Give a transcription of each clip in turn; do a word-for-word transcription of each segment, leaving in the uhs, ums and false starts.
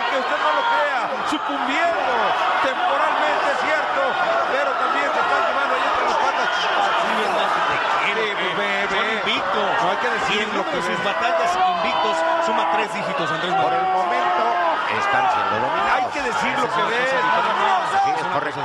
aunque usted no lo crea, sucumbiendo temporalmente, es cierto, pero también se están llevando ahí entre las patas. Sí, verdad que te quiere, Sí, pues, ve, son ve. invictos. No hay que decir Y lo que de sus ven. batallas invictos suma tres dígitos, Andrés Por Manuel. el momento están siendo dominados. Hay que decir Esa lo es que una ves, cosa nada más. Sí, es correcto.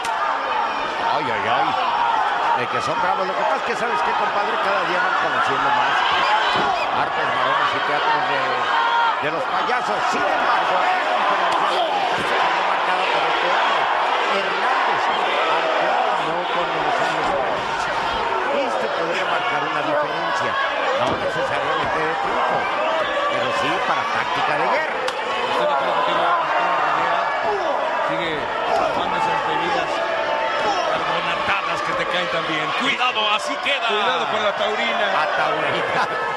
Ay, ay, ay. De que son bravos. Lo que pasa es que, ¿sabes qué, compadre? Cada día van conociendo más artes, maromas y teatros de, de los payasos. Sin embargo, hay una diferencia marcada por este hombre. Hernández, anclado no con los hombres. Este podría marcar una diferencia. No necesariamente de triunfo, pero sí para táctica de guerra. Estoy de acuerdo contigo, Arturo Rivera. Sigue tomando esas bebidas carbonatadas que te caen también. Cuidado, así queda. Cuidado con la taurina. A taurina.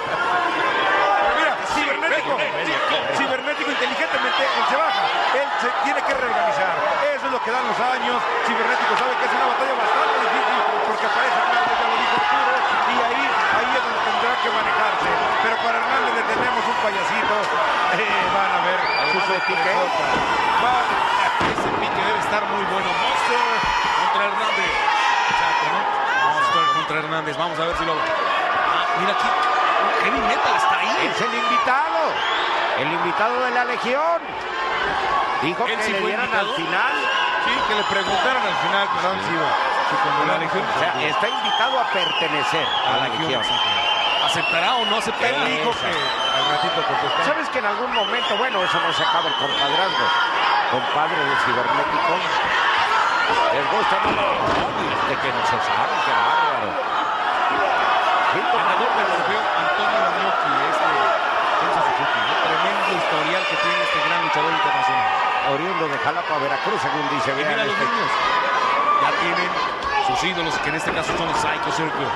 Pero mira, cibernético, cibernético inteligentemente, él se baja, él se tiene que reorganizar. Eso es lo que dan los años. Cibernético sabe que es una batalla bastante difícil porque aparece Hernández, ya lo dijo Arturo, y ahí, ahí es donde tendrá que manejarse. Pero para Hernández le tenemos un payasito. Eh, van a ver su sorpresota. Va- Ese pique debe estar muy bueno. Monster contra Hernández. Exacto, ¿no? Monster contra Hernández. Vamos a ver si lo... Ah, mira aquí. Heavy Metal está ahí. Es el invitado. El invitado de la Legión. Dijo ¿Él que sí le fue dieran invitado? al final. Sí, que le preguntaron al final, pero han sido. Sí, como la Legión. O sea, está invitado a pertenecer a la Legión. ¿Aceptará o no aceptará? Él dijo que al ratito contestó. ¿Sabes que en algún momento, bueno, eso no se acaba el compadrazgo? Compadre de cibernético. Les gusta, no, no, de que no se sabe, qué bárbaro. Sí, Ganador del trofeo Antonio Gnocchi, este Kenzo Suzuki, ¿no? Tremendo historial que tiene este gran luchador internacional. oriundo de Jalapa, Veracruz, según dice. Y Vean mira los este. niños, ya tienen sus ídolos, que en este caso son los Psycho Circus.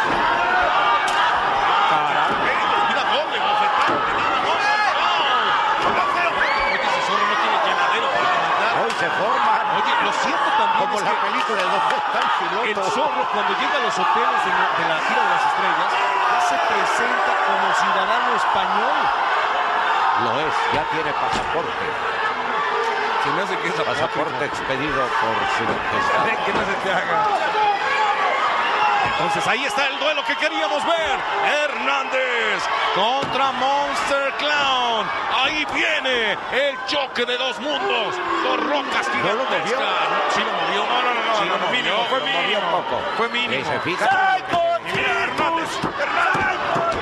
Caramba. Mira, doble bofetada, nada más. Oye, ese zorro no tiene llenadero para levantar. Hoy se forman. Oye, lo cierto también Como es la que película de donde está el el piloto. zorro, cuando llega a los hoteles de, de la gira de las estrellas, ya se presenta como ciudadano español. Lo es, ya tiene pasaporte. Se me hace que es Pasaporte expedido por su majestad. Que no se te haga. Entonces ahí está el duelo que queríamos ver. Hernández contra Monster Clown. Ahí viene el choque de dos mundos. Dos rocas ¿No lo movió? gigantescas. Sí lo movió. No, no, no, no, Sí lo no, no, movió. mínimo, fue Lo movió mínimo. poco. Fue Y mínimo. se fija. Y mira, Hernández. Hernández.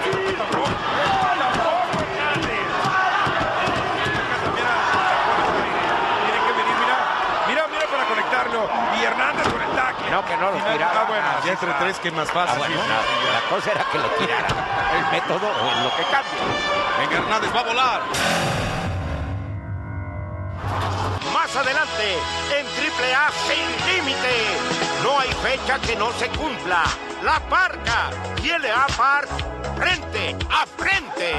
Tiene que venir, mira. Mira, mira para conectarlo. Y Hernández con el tackle. No, que no lo Final- tirara. Ah, bueno, Ya entre tres, que más fácil, Ah, bueno, ¿no? no, la cosa era que lo tirara. El método es lo que cambia. Venga, Hernández va a volar. Más adelante, en Triple A Sin Límite, no hay fecha que no se cumpla. La Parca y L A Park, frente a frente.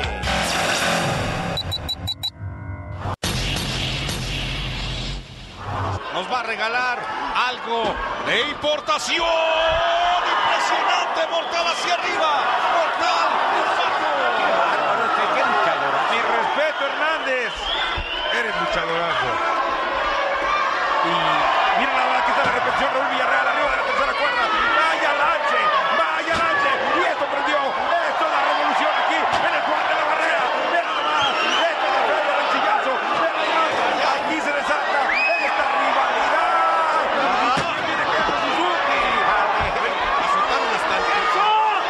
Nos va a regalar algo de importación. Impresionante, mortal hacia arriba. Mortal, impacto. Bárbaro, este, qué luchador. Mi respeto, Hernández. Eres luchadorazo. Y mira nada más, aquí está la repetición. Raúl Villarreal arriba de la tercera cuerda. Vaya lance, vaya lance. Y esto prendió. Esto es la revolución aquí en el cuarto de la barrera. Mira nada más. Esto es la feria del sillazo. Mira nada más. Aquí se desata esta rivalidad. Y viene Kenzo Suzuki. Azotaron hasta el piso.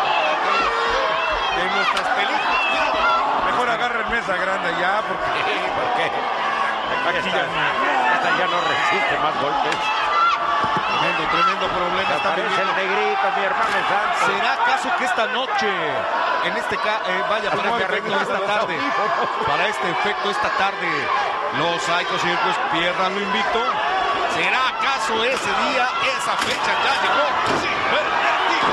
En nuestras películas. Cuidado. Mejor agarren mesa grande ya porque Porque aquí ya esta ya no resiste más golpes. Tremendo, tremendo problema. Está Aparece el viviendo. negrito, mi hermano Santos. ¿Será acaso que esta noche, en este ca eh, vaya, para este efecto esta tarde, para este efecto esta tarde, los Psycho Circus pierdan lo invicto? ¿Será acaso ese día, esa fecha ya llegó? Sí, Cibernético.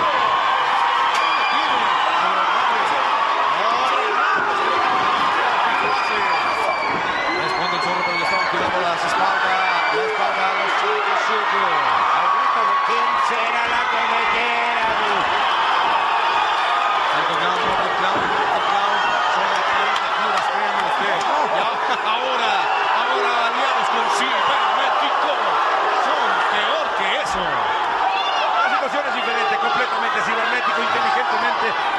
Responde el zorro, pero le estaban cuidando las espaldas, la espalda a los Psycho Circus. Al grito de quién será la comellera. Psycho Clown, Mortal Clown, Mortal Clown, son las treinta curas, créanme usted. Ya, ahora, ahora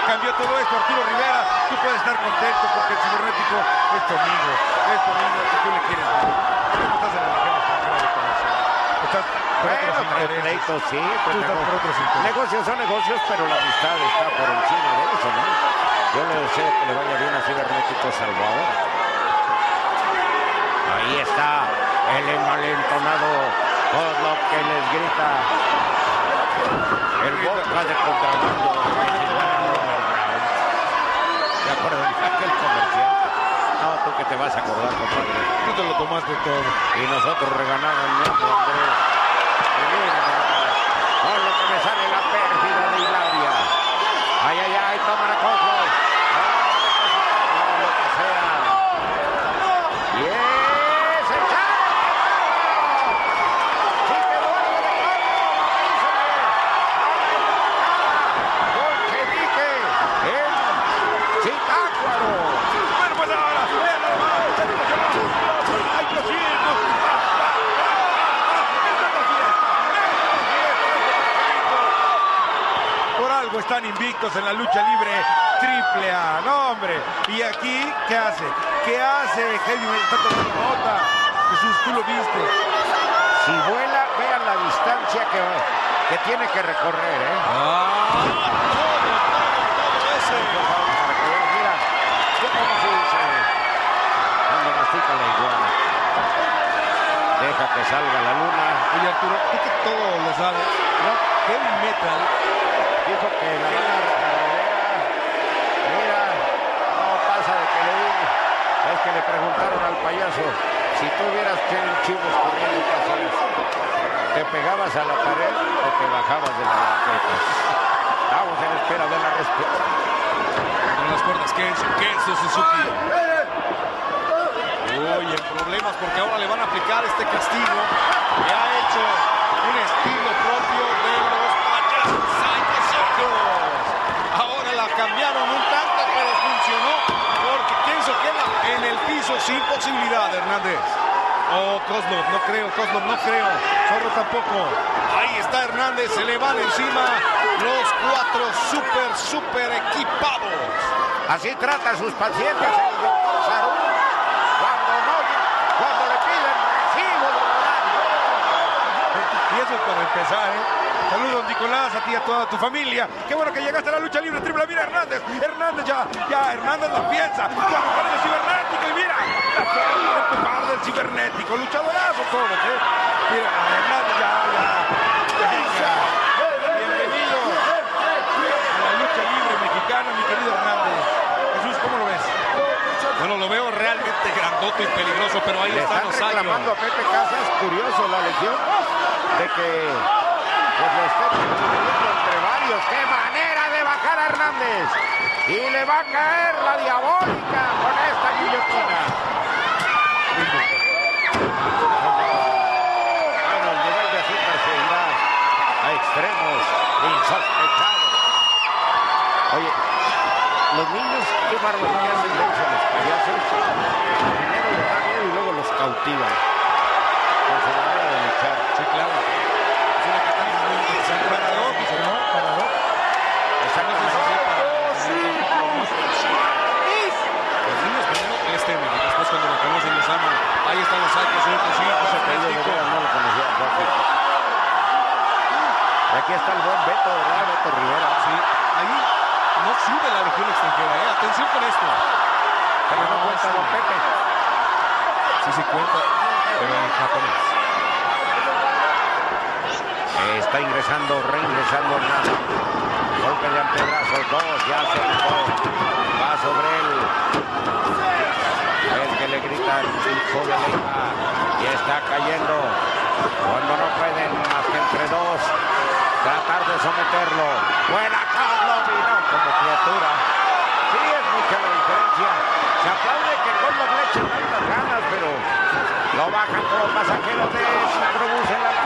cambió todo esto. Arturo Rivera, tú puedes estar contento porque el cibernético es tu amigo, es tu amigo que tú le quieres mucho. Tú no estás en la región extranjera de conocer. Estás por Bueno, otros intereses. pleitos, sí, pues Tú estás nego- por otros intereses. negocios son negocios, pero la amistad está por encima de eso, ¿no? Yo le deseo que le vaya bien a Cibernético Salvador. Ahí está el envalentonado Kozlov que les grita el vodka de contrabando. ¿Se acuerdan de aquel comercial? No, tú que te vas a acordar, compadre. Tú te lo tomaste todo. Y nosotros reganamos el neto, Andrés. Y mira, con lo que me sale la pérdida de Hilaria. Ay, ay, ay, toma la cosa. Lo que sea. Y es el chavo. Sí, que bueno, Jorge Dique en Zitácuaro. Bueno, pues ahora, vean nomás, se emocionó. ¡Ay, lo siento! ¡Ah, ah, ah, ah! ¡Esta es la fiesta! ¡Esta es la fiesta! Por algo están invictos en la lucha libre triple A, no hombre. Y aquí, ¿qué hace? ¿Qué hace? Heavy está tomando nota. Jesús, tú lo viste. Si vuela, vean la distancia que, que tiene que recorrer, ¿eh? Ah, todo ese. Por favor, para que vean, mira, yo como se dice cuando mastica la iguana. Deja que salga la luna. Oye, Arturo, tú que todo lo sabes, ¿no? Heavy Metal Dijo que la lana carrera, mira, no pasa de que le digo. Es que le preguntaron al payaso, si tú vieras chivos corriendo, ¿qué hacías? ¿Te pegabas a la pared o te bajabas de la banqueta? Estamos en espera de la respuesta. Con las cuerdas, Kenzo, Kenzo Suzuki. Uy, en problemas porque ahora le van a aplicar este castigo que ha hecho un estilo propio de los payasos Psycho Circus. Ahora la cambiaron un tanto, pero funcionó porque Kenzo queda en el piso sin posibilidad, Hernández. Oh, Kozlov, no creo, Kozlov, no creo. Zorro tampoco. Ahí está Hernández, se le van encima los cuatro super, super equipados. Así trata a sus pacientes el doctor Sarú. Cuando no, cuando le piden recibo de horario. Y eso es para empezar, ¿eh? Saludos, Nicolás, a ti y a toda tu familia. Qué bueno que llegaste a la lucha libre triple. Mira, Hernández. Hernández ya, ya, Hernández la piensa. Cuando sale el cibernético y mira, la forma de empezar del cibernético. Luchadorazo todos, ¿eh? Mira, Hernández ya, ya. Venga. Bienvenido a la lucha libre mexicana, mi querido Hernández. Jesús, ¿cómo lo ves? Bueno, lo veo realmente grandote y peligroso, pero ahí Le están están los reclamando años. a Pepe Casas, curioso la legión, de que pues lo esté dividiendo entre varios. ¡Qué manera de bajar a Hernández! Y le va a caer la diabólica con esta guillotina. Bueno, el nivel de azúcar se irá a extremos insospechados. Oye, los niños, qué bárbaro que hacen de hecho a los payasos. Primero les da miedo y luego los cautivan. Con su manera de luchar. Sí, claro. Es una catarsis muy interesante. Paradójico, ¿no? Paradójico. Exactamente. Los niños primero les temen y después cuando lo conocen los aman. Ahí están los Psycho Circus, sí, Ese José apellido de Plástico. veras no lo conocía, Jorge. Y aquí está el buen Beto, ¿verdad? Beto Rivera. Sí, ahí no sube la legión extranjera, ¿eh? Atención con esto. Pero no cuenta Don Pepe. Sí, sí cuenta, pero en japonés. Está ingresando, reingresando Hernández. Golpe de antebrazo, dos, ya se quitó. Va sobre él. El que le gritan, hijo de Leiva. Y está cayendo. Cuando no pueden más que entre dos. Tratar de someterlo. Buena Kozlov y no como criatura. Sí, es mucha la diferencia. Se aplaude que Kozlov le eche tantas ganas, pero lo bajan como pasajeros de microbús en la